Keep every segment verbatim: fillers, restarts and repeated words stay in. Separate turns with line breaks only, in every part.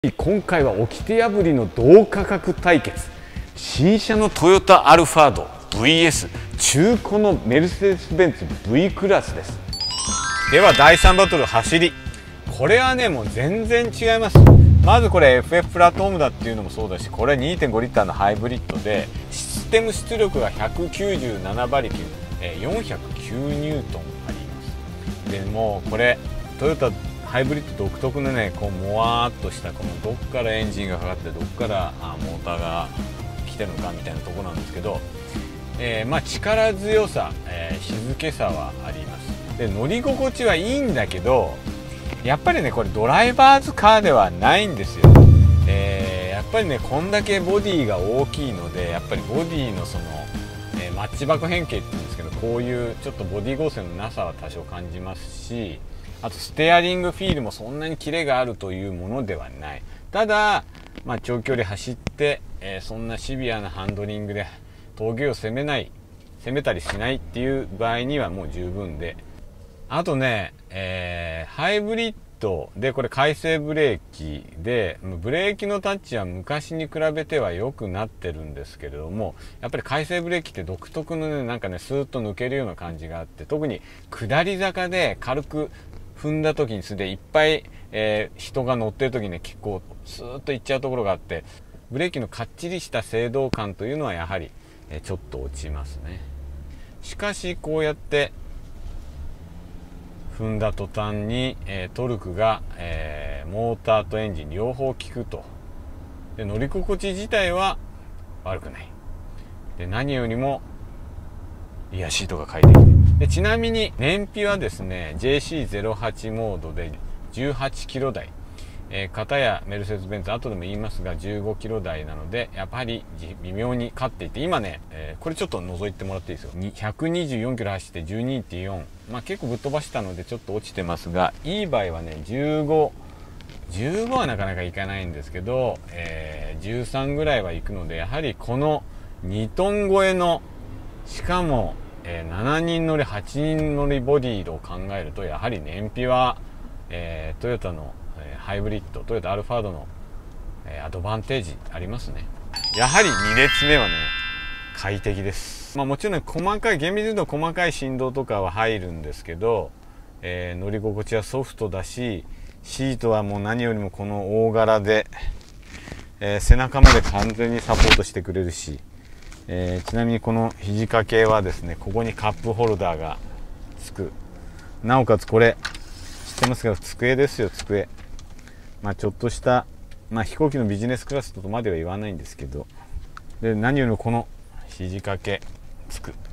今回は掟破りの同価格対決、新車のトヨタアルファード ブイエス、 中古のメルセデス・ベンツ V クラスです。ではだいさんバトル走り、これはねもう全然違います。まずこれ エフエフ プラットフォームだっていうのもそうだし、これ にてんごリッターのハイブリッドでシステム出力がひゃくきゅうじゅうななばりき、よんひゃくきゅうニュートンあります。でもうこれトヨタハイブリッド独特のねこうもわーっとしたこのどっからエンジンがかかってどっからあモーターが来てるのかみたいなところなんですけど、えー、まあ力強さ、えー、静けさはあります。で乗り心地はいいんだけど、やっぱりねこれドライバーズカーではないんですよ。えー、やっぱりねこんだけボディが大きいので、やっぱりボディのその、えー、マッチ箱変形って言うんですけど、こういうちょっとボディ剛性のなさは多少感じますし、あとステアリングフィールもそんなにキレがあるというものではない。ただ、まあ、長距離走って、えー、そんなシビアなハンドリングで峠を攻めない攻めたりしないっていう場合にはもう十分で、あとね、えー、ハイブリッドでこれ回生ブレーキでブレーキのタッチは昔に比べては良くなってるんですけれども、やっぱり回生ブレーキって独特のねなんかねスーッと抜けるような感じがあって、特に下り坂で軽く踏んだ時にすでいっぱい、えー、人が乗ってる時にね結構スーッといっちゃうところがあって、ブレーキのかっちりした制動感というのはやはり、えー、ちょっと落ちますね。しかしこうやって踏んだ途端に、えー、トルクが、えー、モーターとエンジン両方効くと。で乗り心地自体は悪くない。で何よりもリアシートが快適で、ちなみに燃費はですね ジェーシーゼロはち モードでじゅうはちキロ台、えー、片やメルセデス・ベンツ後でも言いますがじゅうごキロ台なので、やっぱり微妙に勝っていて、今ね、えー、これちょっと覗いてもらっていいですよ。ひゃくにじゅうよんキロ走って じゅうにてんよん、まあ結構ぶっ飛ばしたのでちょっと落ちてますが、いい場合はねじゅうご、じゅうごはなかなかいかないんですけど、えー、じゅうさんぐらいはいくので、やはりこのにトン超えの、しかもえー、しちにん乗りはちにん乗りボディを考えると、やはり燃費は、えー、トヨタの、えー、ハイブリッドトヨタアルファードの、えー、アドバンテージありますね。やはりに列目はね快適です。まあもちろん細かい厳密に言うと細かい振動とかは入るんですけど、えー、乗り心地はソフトだし、シートはもう何よりもこの大柄で、えー、背中まで完全にサポートしてくれるし、えー、ちなみにこの肘掛けはですね、ここにカップホルダーがつく。なおかつこれ知ってますけど机ですよ、机。まあちょっとした、まあ、飛行機のビジネスクラスとまでは言わないんですけど、で何よりもこの肘掛けつく、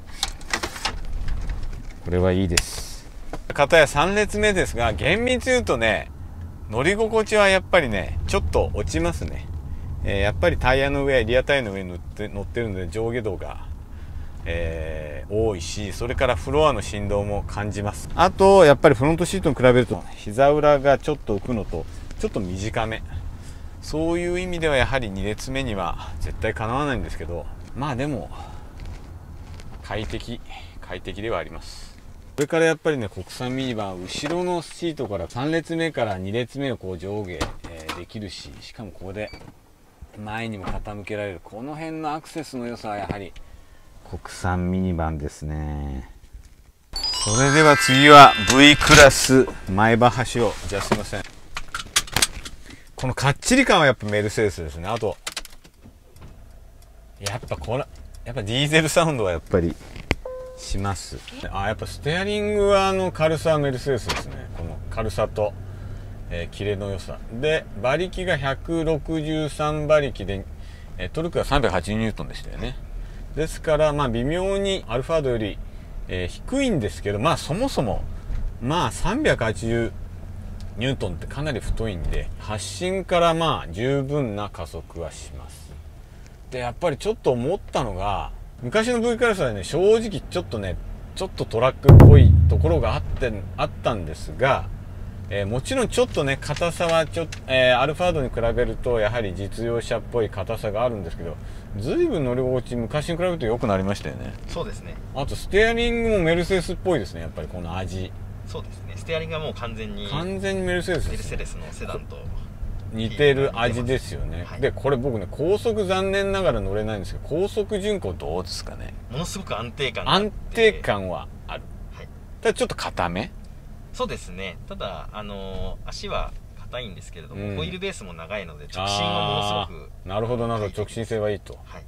これはいいです。片やさん列目ですが、厳密に言うとね乗り心地はやっぱりねちょっと落ちますね。えー、やっぱりタイヤの上、リアタイヤの上に乗って乗ってるので上下動が、えー、多いし、それからフロアの振動も感じます。あとやっぱりフロントシートに比べると膝裏がちょっと浮くのとちょっと短め、そういう意味ではやはりに列目には絶対かなわないんですけど、まあでも快適快適ではあります。それからやっぱりね国産ミニバン、後ろのシートからさん列目からに列目をこう上下、えー、できるし、しかもここで前にも傾けられる、この辺のアクセスの良さはやはり国産ミニバンですね。それでは次は V クラス前歯端を、じゃあすいません、このかっちり感はやっぱメルセデスですね。あとやっぱこれやっぱディーゼルサウンドはやっぱりします。あ、やっぱステアリングはあの軽さはメルセデスですね。この軽さとえー、キレの良さで、馬力がひゃくろくじゅうさんばりきで、えー、トルクがさんびゃくはちじゅうニュートンでしたよね。ですからまあ微妙にアルファードより、えー、低いんですけど、まあそもそもまあさんびゃくはちじゅうニュートンってかなり太いんで、発進からまあ十分な加速はします。でやっぱりちょっと思ったのが、昔の V クラスはね正直ちょっとねちょっとトラックっぽいところがあってあったんですが、えー、もちろんちょっとね硬さはちょっと、えー、アルファードに比べるとやはり実用車っぽい硬さがあるんですけど、ずいぶん乗り心地昔に比べると良くなりましたよね。
そうですね。
あとステアリングもメルセデスっぽいですね、やっぱりこの味。
そうですね、ステアリングはもう完全に
完全にメルセデスです、ね、
メルセデスのセダンと
似てる味ですよね。
はい、
でこれ僕ね高速残念ながら乗れないんですけど、高速巡航どうですかね。
ものすごく安定感があって
安定感はある、
はい、
ただちょっと硬め。
そうですね。ただあのー、足は硬いんですけれども、うん、ホイールベースも長いので直進はものすごく、
なるほどなるほど、直進性はいいと、はい、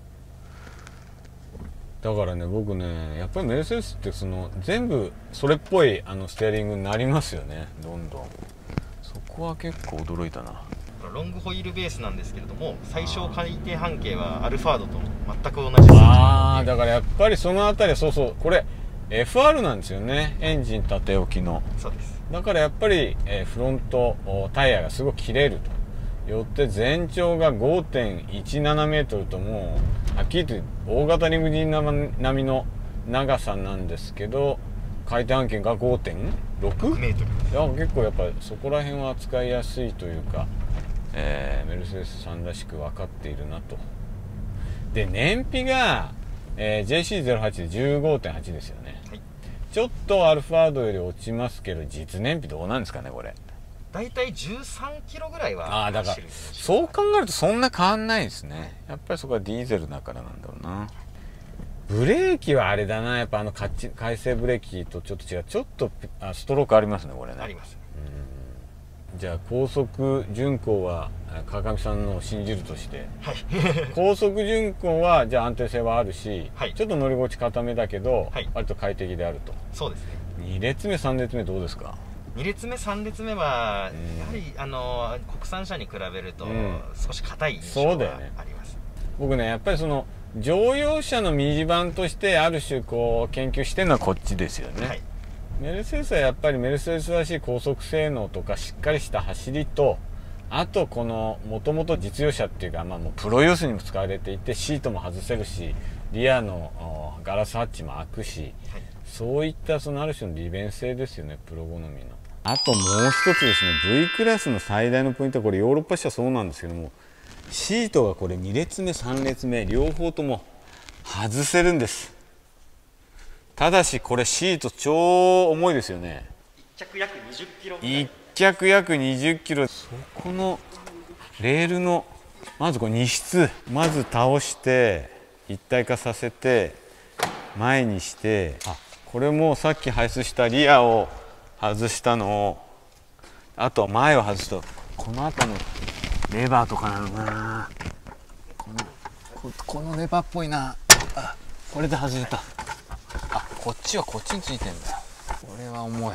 だからね僕ねやっぱりメルセデスってその全部それっぽいあのステアリングになりますよね、どんどん。そこは結構驚いたな。
ロングホイールベースなんですけれども、最小回転半径はアルファードと全く同じ数値。
ああだからやっぱりそのあたりはそうそう、これ エフアール なんですよね、エンジン縦置きの。
そうです。だ
からやっぱり、えー、フロントタイヤがすごく切れると、よって全長が ごてんいちななメートルと、もうはっきり言って大型リムジン並みの長さなんですけど、回転半径が ごてんろく メートル。いや結構やっぱりそこら辺は使いやすいというか、えー、メルセデスさんらしく分かっているなと。で燃費が、えー、ジェーシーゼロはち で じゅうごてんはち ですよね、はい、ちょっとアルファードより落ちますけど、実燃費どうなんですかねこれ。
だいたいじゅうさんキロぐらいは
ああだからそう考えるとそんな変わんないですね。やっぱりそこはディーゼルだからなんだろうな。ブレーキはあれだな、やっぱあの回生ブレーキとちょっと違う、ちょっとあストロークありますねこれね。
あります。
うん、じゃあ高速巡航は川上さんのを信じるとして、はい、高速巡航はじゃあ安定性はあるし、はい、ちょっと乗り心地固めだけど、はい、割と快適であると。
そうですね。
に列目さん列目どうですか。
に列目さん列目はやはり、うん、あの国産車に比べると少し硬い印象があります、
うん、僕ねやっぱりその乗用車のミニバンとしてある種こう研究してるのはこっちですよね、はい、メルセデスはやっぱりメルセデスらしい高速性能とかしっかりした走りと、あとこのもともと実用車っていうか、まあ、もうプロユースにも使われていてシートも外せるしリアのガラスハッチも開くし、はい、そういったそのある種の利便性ですよね、プロ好みの。あともう一つですね、 V クラスの最大のポイントはこれヨーロッパ車そうなんですけども、シートがこれに列目さん列目両方とも外せるんです。ただしこれシート超重いですよね。
いっ脚約にじゅっキロ。
いっ脚約にじゅっキロ。そこのレールのまずこれ荷室まず倒して一体化させて前にして、あこれもさっき排出したリアを外したのを、あとは前を外すとこの辺りのレバーとかなのかな、この こ, このレバーっぽいなあ、これで外れた。あこっちはこっちについてんだ。これは重い。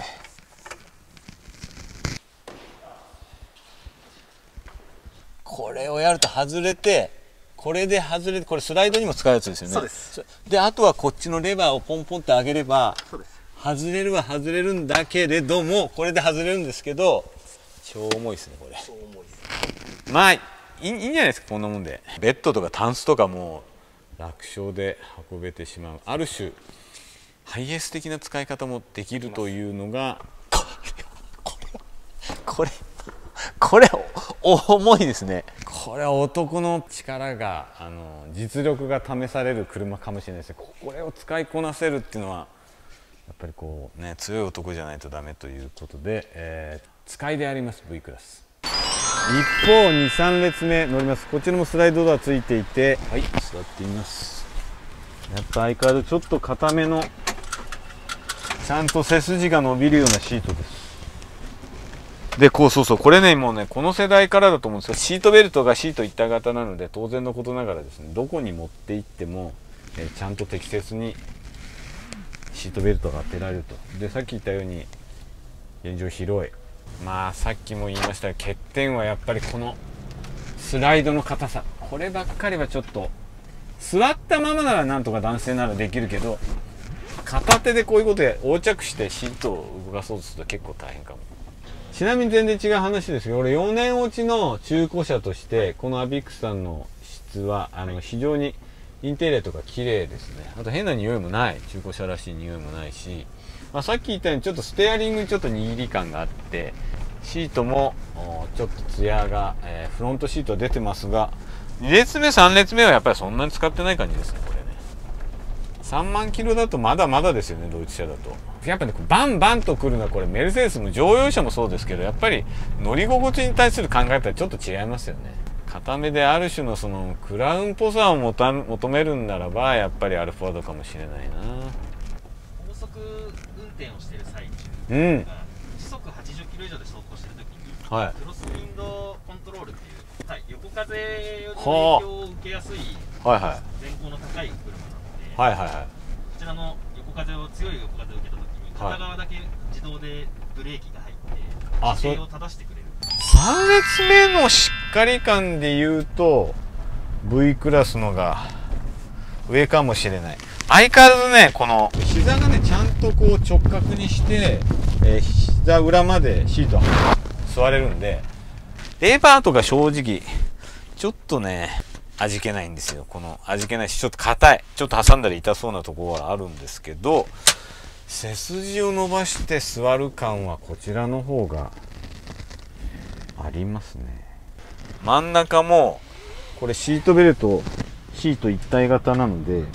これをやると外れて、これで外れて、これスライドにも使うやつですよね。
そうです。
であとはこっちのレバーをポンポンって上げれば、そうです、外れるは外れるんだけれども、これで外れるんですけど超重いですねこれ。超重いです。まあいい、いいんじゃないですかこんなもんで。ベッドとかタンスとかも楽勝で運べてしまう、ある種ハイエース的な使い方もできるというのがこれこれ重いですね。これは男の力があの実力が試される車かもしれないですね。これを使いこなせるっていうのはやっぱりこうね強い男じゃないとダメということで、えー、使いであります V クラス。一方にさん列目乗ります。こちらもスライドドアついていて、はい座ってみます。やっぱ相変わらずちょっと硬めのちゃんと背筋が伸びるようなシートです。でこうそうそうこれねもうねこの世代からだと思うんですけど、シートベルトがシート一体型なので当然のことながらですね、どこに持って行っても、えー、ちゃんと適切にシートベルトが当てられると。でさっき言ったように現状広い。まあさっきも言いましたが欠点はやっぱりこのスライドの硬さ、こればっかりはちょっと座ったままならなんとか男性ならできるけど、片手でこういうことで横着してシートを動かそうとすると結構大変かも。ちなみに全然違う話ですけど、俺よねん落ちの中古車としてこのアビックスさんの質はあの非常にインテリアとか綺麗ですね。あと変な匂いもない、中古車らしい匂いもないし、まあ、さっき言ったようにちょっとステアリングにちょっと握り感があって、シートもちょっとツヤが、えー、フロントシート出てますが、に列目さん列目はやっぱりそんなに使ってない感じですねこれね。 さんまんキロだとまだまだですよね、ドイツ車だと。やっぱね、バンバンとくるのはこれメルセデスも乗用車もそうですけど、やっぱり乗り心地に対する考え方はちょっと違いますよね。固めである種のそのクラウンっぽさをもた求めるんならば、やっぱりアルファードかもしれないな。
高速運転をしている最中、
うん、
時速はちじゅっキロ以上で走行しているときに、
はい、
クロスウィンドコントロールっていう、はい、横風の影響を受けやすい
はいはい
前高の高い車なので、
はいはいはい、
こちらの横風を強い横風を受けたときに片側だけ自動でブレーキが入って姿勢を正してくれる。
さん列目のしっかり感で言うと V クラスのが上かもしれない。相変わらずね、この膝がねちゃんとこう直角にして、えー、膝裏までシート座れるんで、レバーとか正直ちょっとね味気ないんですよ。この味気ないし、ちょっと硬い、ちょっと挟んだり痛そうなところはあるんですけど、背筋を伸ばして座る感はこちらの方がありますね。真ん中もこれシートベルトシート一体型なので、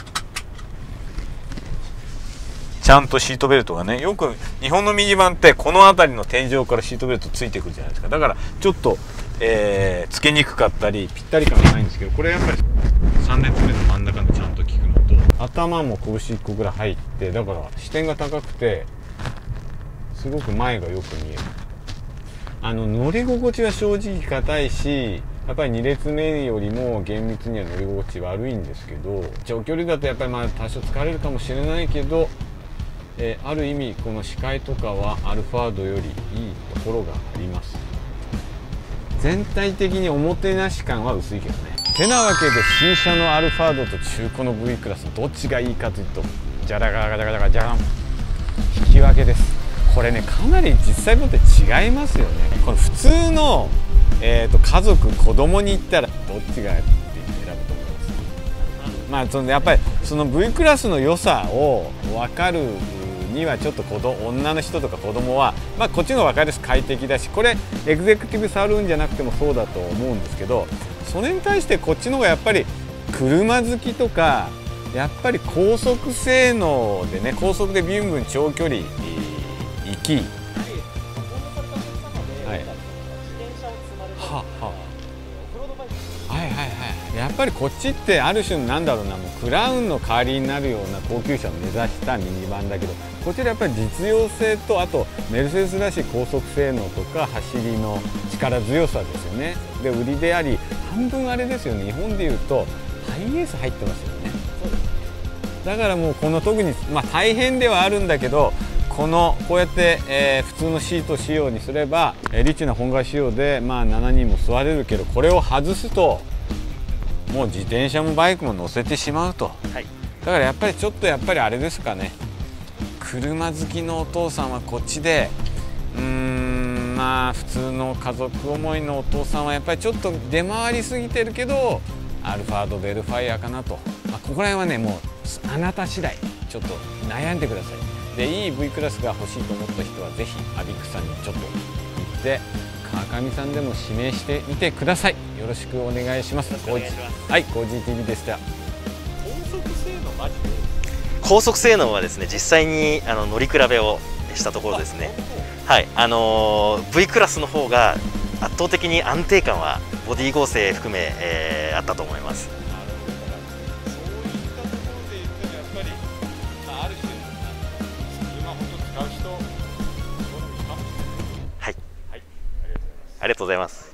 ちゃんとシートベルトがね、よく日本のミニバンってこの辺りの天井からシートベルトついてくるじゃないですか。だからちょっと、えー、つけにくかったりぴったり感がないんですけど、これやっぱりさん列目の真ん中にちゃんと効くのと、頭も拳いっこぐらい入って、だから視点が高くてすごく前がよく見える。あの乗り心地は正直硬いし、やっぱりに列目よりも厳密には乗り心地悪いんですけど、長距離だとやっぱりまあ多少疲れるかもしれないけど、えー、ある意味この視界とかはアルファードよりいいところがあります。全体的におもてなし感は薄いけどね。てなわけで新車のアルファードと中古の V クラスどっちがいいかというと、じゃらがらがらがらじゃらん、引き分けです。これねかなり実際のって違いますよね。この普通の、えー、と家族子供に言ったらどっちがって選ぶと思います。まあそのやっぱりその V クラスの良さを分かるにはちょっと子供女の人とか子供はまあこっちの方が分かりやすく快適だし、これエグゼクティブサルーンじゃなくてもそうだと思うんですけど、それに対してこっちの方がやっぱり車好きとか、やっぱり高速性能でね、高速でビュンビュン長距離行き、はいはいはいはい、やっぱりこっちってある種のなんだろうな、もうクラウンの代わりになるような高級車を目指したミニバンだけど、こちらやっぱり実用性と、あとメルセデスらしい高速性能とか走りの力強さですよね。で売りであり、半分あれですよね、日本でいうとハイエース入ってますよね。だからもうこの特にまあ大変ではあるんだけど、このこうやって、えー、普通のシート仕様にすれば、えー、リッチな本革仕様でまあしちにんも座れるけど、これを外すともう自転車もバイクも乗せてしまうと、はい、だからやっぱりちょっとやっぱりあれですかね、車好きのお父さんはこっちで、うーんまあ普通の家族思いのお父さんはやっぱりちょっと出回りすぎてるけどアルファードベルファイアかなと、まあ、ここら辺はねもうあなた次第、ちょっと悩んでください。でいい V クラスが欲しいと思った人はぜひアビックさんにちょっと行って川上さんでも指名してみてください。よろしくお願いします。はい、コージーティービーでした。
高速性能マジで高速性能はですね、実際にあの乗り比べをしたところですね、はい、あのー、V クラスの方が圧倒的に安定感はボディ合成含め、えー、あったと思います。ありがとうございます。